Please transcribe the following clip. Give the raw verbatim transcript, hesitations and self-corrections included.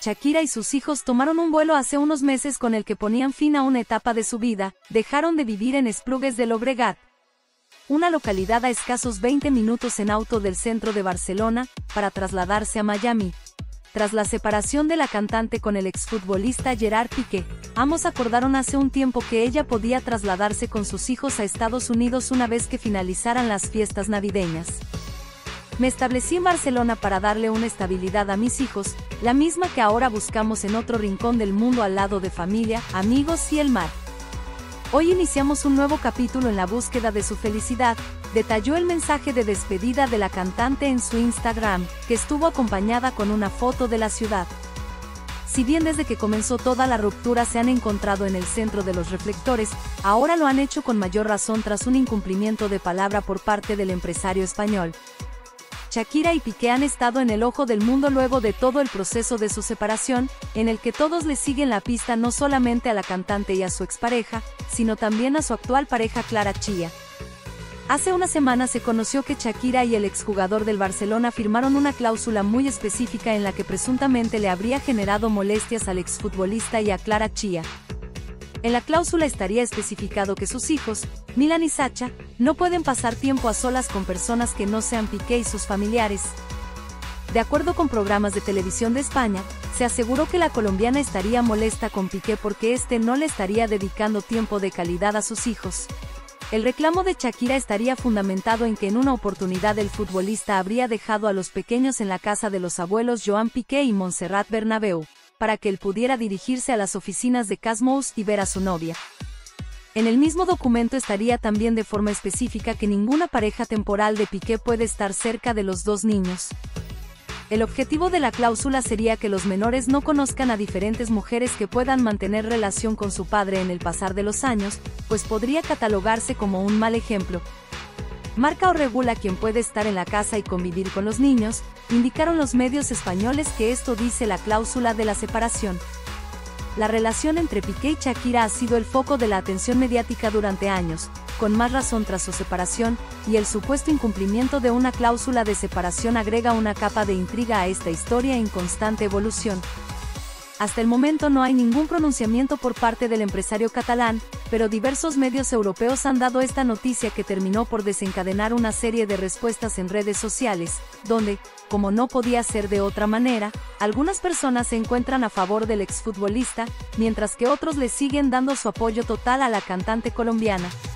Shakira y sus hijos tomaron un vuelo hace unos meses con el que ponían fin a una etapa de su vida, dejaron de vivir en Esplugues de Llobregat, una localidad a escasos veinte minutos en auto del centro de Barcelona, para trasladarse a Miami. Tras la separación de la cantante con el exfutbolista Gerard Piqué, ambos acordaron hace un tiempo que ella podía trasladarse con sus hijos a Estados Unidos una vez que finalizaran las fiestas navideñas. Me establecí en Barcelona para darle una estabilidad a mis hijos, la misma que ahora buscamos en otro rincón del mundo al lado de familia, amigos y el mar. Hoy iniciamos un nuevo capítulo en la búsqueda de su felicidad, detalló el mensaje de despedida de la cantante en su Instagram, que estuvo acompañada con una foto de la ciudad. Si bien desde que comenzó toda la ruptura se han encontrado en el centro de los reflectores, ahora lo han hecho con mayor razón tras un incumplimiento de palabra por parte del empresario español. Shakira y Piqué han estado en el ojo del mundo luego de todo el proceso de su separación, en el que todos le siguen la pista no solamente a la cantante y a su expareja, sino también a su actual pareja Clara Chía. Hace una semana se conoció que Shakira y el exjugador del Barcelona firmaron una cláusula muy específica en la que presuntamente le habría generado molestias al exfutbolista y a Clara Chía. En la cláusula estaría especificado que sus hijos, Milan y Sacha, no pueden pasar tiempo a solas con personas que no sean Piqué y sus familiares. De acuerdo con programas de televisión de España, se aseguró que la colombiana estaría molesta con Piqué porque éste no le estaría dedicando tiempo de calidad a sus hijos. El reclamo de Shakira estaría fundamentado en que en una oportunidad el futbolista habría dejado a los pequeños en la casa de los abuelos Joan Piqué y Montserrat Bernabéu, para que él pudiera dirigirse a las oficinas de Casmous y ver a su novia. En el mismo documento estaría también de forma específica que ninguna pareja temporal de Piqué puede estar cerca de los dos niños. El objetivo de la cláusula sería que los menores no conozcan a diferentes mujeres que puedan mantener relación con su padre en el pasar de los años, pues podría catalogarse como un mal ejemplo. Marca o regula quién puede estar en la casa y convivir con los niños, indicaron los medios españoles que esto dice la cláusula de la separación. La relación entre Piqué y Shakira ha sido el foco de la atención mediática durante años, con más razón tras su separación, y el supuesto incumplimiento de una cláusula de separación agrega una capa de intriga a esta historia en constante evolución. Hasta el momento no hay ningún pronunciamiento por parte del empresario catalán, pero diversos medios europeos han dado esta noticia que terminó por desencadenar una serie de respuestas en redes sociales, donde, como no podía ser de otra manera, algunas personas se encuentran a favor del exfutbolista, mientras que otros le siguen dando su apoyo total a la cantante colombiana.